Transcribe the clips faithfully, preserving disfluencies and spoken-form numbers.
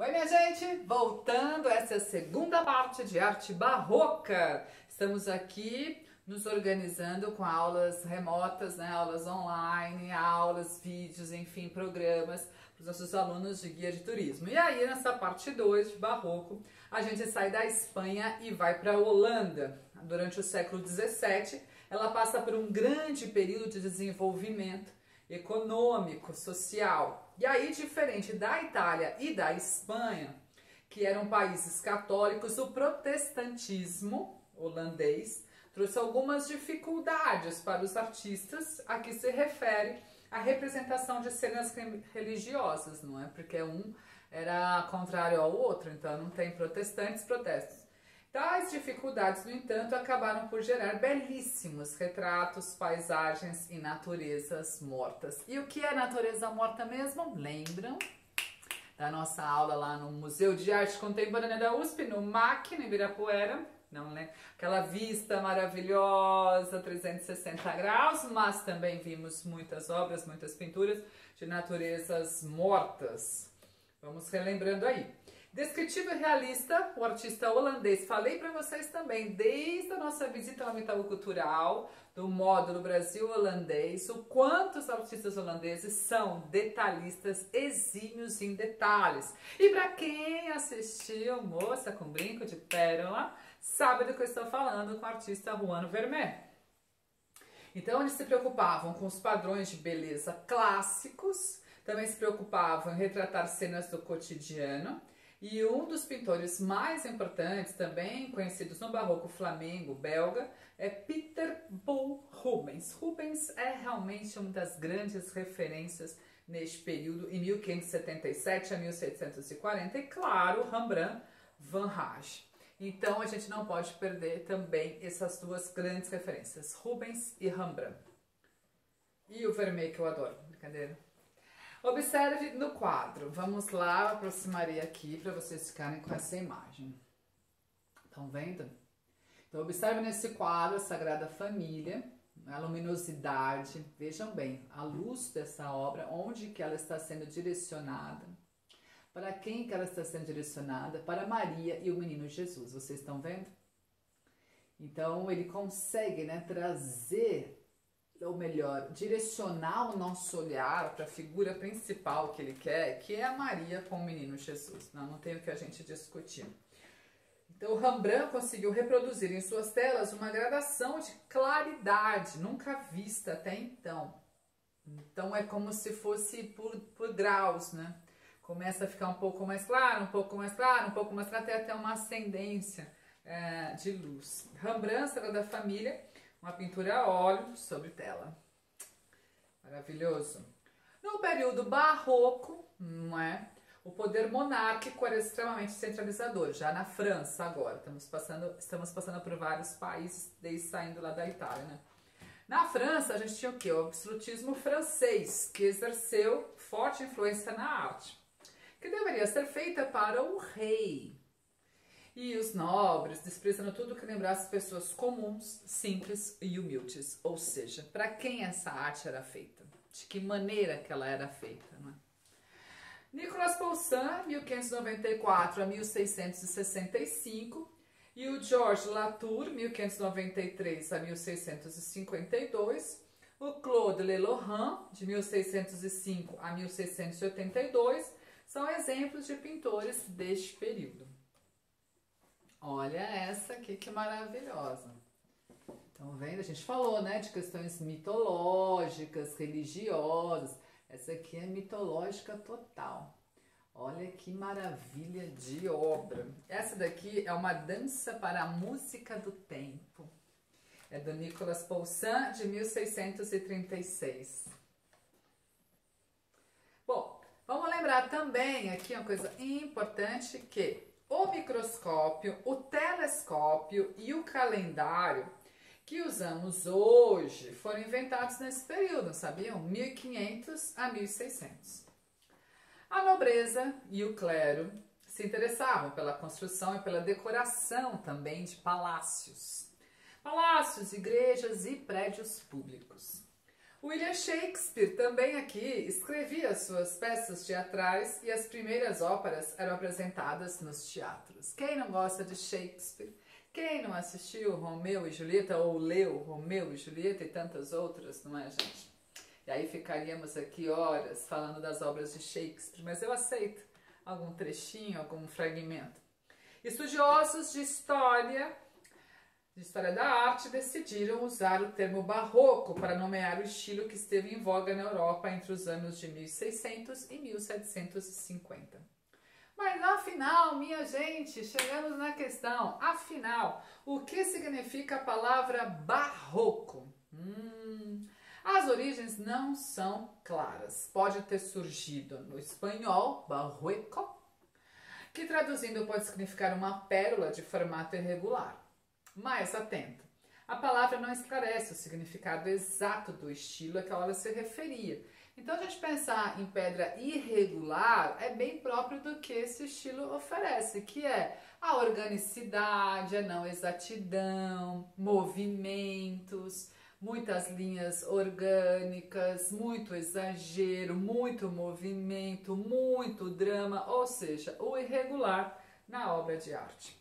Oi, minha gente! Voltando, essa é a segunda parte de arte barroca. Estamos aqui nos organizando com aulas remotas, né? Aulas online, aulas, vídeos, enfim, programas para os nossos alunos de guia de turismo. E aí, nessa parte dois de barroco, a gente sai da Espanha e vai para a Holanda. Durante o século dezessete, ela passa por um grande período de desenvolvimento econômico, social. E aí, diferente da Itália e da Espanha, que eram países católicos, o protestantismo holandês trouxe algumas dificuldades para os artistas a que se refere a representação de cenas religiosas, não é? Porque um era contrário ao outro, então não tem protestantes, protestos. Tais dificuldades, no entanto, acabaram por gerar belíssimos retratos, paisagens e naturezas mortas. E o que é natureza morta mesmo? Lembram da nossa aula lá no Museu de Arte Contemporânea da U S P, no M A C, no Ibirapuera? Não, né? Aquela vista maravilhosa, trezentos e sessenta graus, mas também vimos muitas obras, muitas pinturas de naturezas mortas. Vamos relembrando aí. Descritivo e realista, o artista holandês, falei para vocês também, desde a nossa visita ao Itaú Cultural, do módulo Brasil holandês, o quanto os artistas holandeses são detalhistas, exímios em detalhes. E para quem assistiu Moça com Brinco de Pérola, sabe do que eu estou falando com o artista Juan Vermeer. Então, eles se preocupavam com os padrões de beleza clássicos, também se preocupavam em retratar cenas do cotidiano. E um dos pintores mais importantes, também conhecidos no barroco flamengo belga, é Pieter Paul Rubens. Rubens é realmente uma das grandes referências neste período, em mil quinhentos e setenta e sete a mil setecentos e quarenta, e claro, Rembrandt van Rijn. Então a gente não pode perder também essas duas grandes referências, Rubens e Rembrandt. E o Vermeer, que eu adoro, brincadeira. Observe no quadro. Vamos lá, eu aproximarei aqui para vocês ficarem com essa imagem. Estão vendo? Então, observe nesse quadro a Sagrada Família, a luminosidade. Vejam bem, a luz dessa obra, onde que ela está sendo direcionada. Para quem que ela está sendo direcionada? Para Maria e o menino Jesus. Vocês estão vendo? Então, ele consegue, né, trazer, ou melhor, direcionar o nosso olhar para a figura principal que ele quer, que é a Maria com o menino Jesus. Não, não tem o que a gente discutir. Então, o Rembrandt conseguiu reproduzir em suas telas uma gradação de claridade nunca vista até então. Então, é como se fosse por, por graus, né? Começa a ficar um pouco mais claro, um pouco mais claro, um pouco mais claro, até até uma ascendência é, de luz. Rembrandt, Sagrada Família, uma pintura a óleo sobre tela. Maravilhoso. No período barroco, não é? O poder monárquico era extremamente centralizador. Já na França agora, estamos passando, estamos passando por vários países, desde saindo lá da Itália, né? Na França, a gente tinha o quê? O absolutismo francês, que exerceu forte influência na arte, que deveria ser feita para o rei. E os nobres, desprezando tudo que lembrasse pessoas comuns, simples e humildes. Ou seja, para quem essa arte era feita? De que maneira que ela era feita? Não é? Nicolas Poussin, mil quinhentos e noventa e quatro a mil seiscentos e sessenta e cinco, e o Georges Latour, mil quinhentos e noventa e três a mil seiscentos e cinquenta e dois, o Claude Lelorin, de mil seiscentos e cinco a mil seiscentos e oitenta e dois, são exemplos de pintores deste período. Olha essa aqui que maravilhosa. Estão vendo? A gente falou, né, de questões mitológicas, religiosas. Essa aqui é mitológica total. Olha que maravilha de obra. Essa daqui é uma dança para a música do tempo. É do Nicolas Poussin, de mil seiscentos e trinta e seis. Bom, vamos lembrar também aqui uma coisa importante, que o microscópio, o telescópio e o calendário que usamos hoje foram inventados nesse período, sabiam? mil e quinhentos a mil e seiscentos. A nobreza e o clero se interessavam pela construção e pela decoração também de palácios. Palácios, igrejas e prédios públicos. William Shakespeare também aqui escrevia suas peças teatrais e as primeiras óperas eram apresentadas nos teatros. Quem não gosta de Shakespeare? Quem não assistiu Romeu e Julieta ou leu Romeu e Julieta e tantas outras, não é, gente? E aí ficaríamos aqui horas falando das obras de Shakespeare, mas eu aceito algum trechinho, algum fragmento. Estudiosos de história, de história da arte, decidiram usar o termo barroco para nomear o estilo que esteve em voga na Europa entre os anos de mil e seiscentos e mil setecentos e cinquenta. Mas afinal, minha gente, chegamos na questão. Afinal, o que significa a palavra barroco? Hum, as origens não são claras. Pode ter surgido no espanhol, barroco, que traduzindo pode significar uma pérola de formato irregular. Mas atento, a palavra não esclarece o significado exato do estilo a que ela se referia. Então, a gente pensar em pedra irregular é bem próprio do que esse estilo oferece, que é a organicidade, a não exatidão, movimentos, muitas linhas orgânicas, muito exagero, muito movimento, muito drama, ou seja, o irregular na obra de arte.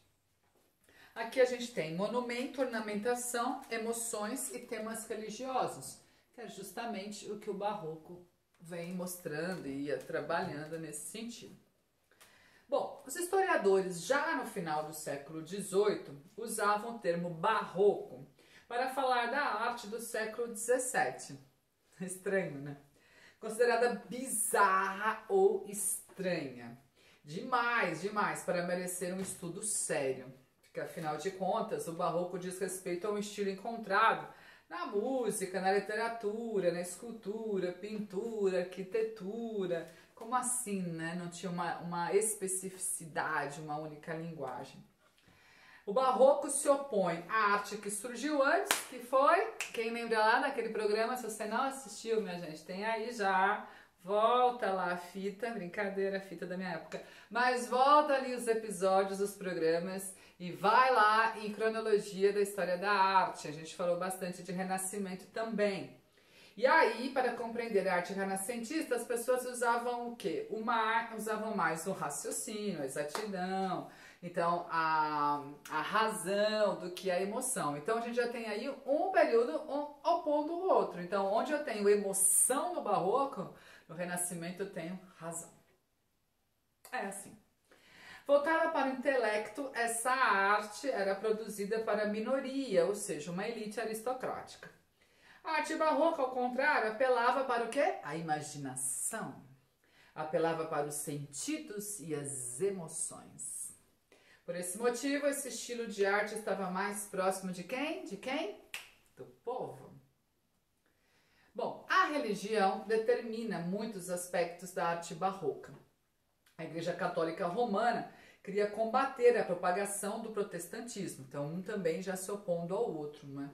Aqui a gente tem monumento, ornamentação, emoções e temas religiosos, que é justamente o que o barroco vem mostrando e ia trabalhando nesse sentido. Bom, os historiadores já no final do século dezoito usavam o termo barroco para falar da arte do século dezessete. Estranho, né? Considerada bizarra ou estranha. Demais, demais para merecer um estudo sério. Porque, afinal de contas, o barroco diz respeito a um estilo encontrado na música, na literatura, na escultura, pintura, arquitetura. Como assim, né? Não tinha uma, uma especificidade, uma única linguagem. O barroco se opõe à arte que surgiu antes, que foi, quem lembra lá naquele programa, se você não assistiu, minha gente, tem aí já, volta lá a fita, brincadeira, a fita da minha época, mas volta ali os episódios dos programas e vai lá em cronologia da história da arte. A gente falou bastante de Renascimento também. E aí, para compreender a arte renascentista, as pessoas usavam o quê? Uma, usavam mais o raciocínio, a exatidão, então a, a razão do que a emoção. Então a gente já tem aí um período um opondo o outro. Então, onde eu tenho emoção no barroco, no Renascimento eu tenho razão. É assim. Voltada para o intelecto, essa arte era produzida para a minoria, ou seja, uma elite aristocrática. A arte barroca, ao contrário, apelava para o quê? A imaginação. Apelava para os sentidos e as emoções. Por esse motivo, esse estilo de arte estava mais próximo de quem? De quem? Do povo. Bom, a religião determina muitos aspectos da arte barroca. A Igreja Católica Romana queria combater a propagação do protestantismo, então um também já se opondo ao outro, né?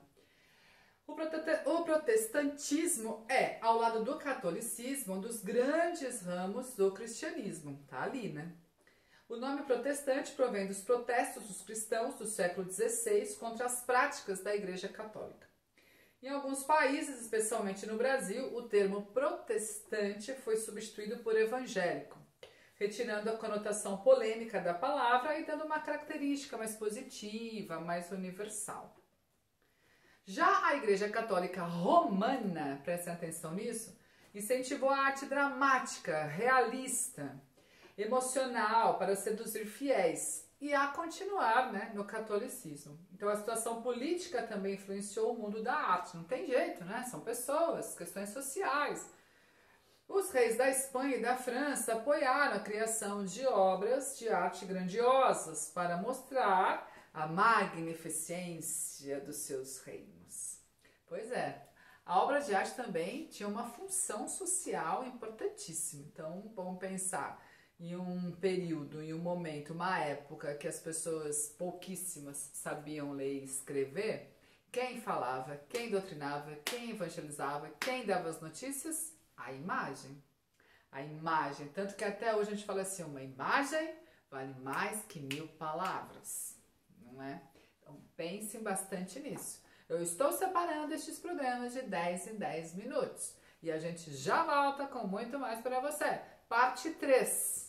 O protestantismo é, ao lado do catolicismo, um dos grandes ramos do cristianismo, tá ali, né? O nome protestante provém dos protestos dos cristãos do século dezesseis contra as práticas da Igreja Católica. Em alguns países, especialmente no Brasil, o termo protestante foi substituído por evangélico, retirando a conotação polêmica da palavra e dando uma característica mais positiva, mais universal. Já a Igreja Católica Romana, prestem atenção nisso, incentivou a arte dramática, realista, emocional, para seduzir fiéis e a continuar, né, no catolicismo. Então a situação política também influenciou o mundo da arte, não tem jeito, né? São pessoas, questões sociais. Os reis da Espanha e da França apoiaram a criação de obras de arte grandiosas para mostrar a magnificência dos seus reinos. Pois é, a obra de arte também tinha uma função social importantíssima. Então, vamos pensar em um período, em um momento, uma época que as pessoas pouquíssimas sabiam ler e escrever. Quem falava, quem doutrinava, quem evangelizava, quem dava as notícias? A imagem. A imagem. Tanto que até hoje a gente fala assim, uma imagem vale mais que mil palavras. Não é? Então pensem bastante nisso. Eu estou separando estes programas de dez em dez minutos. E a gente já volta com muito mais para você. Parte três.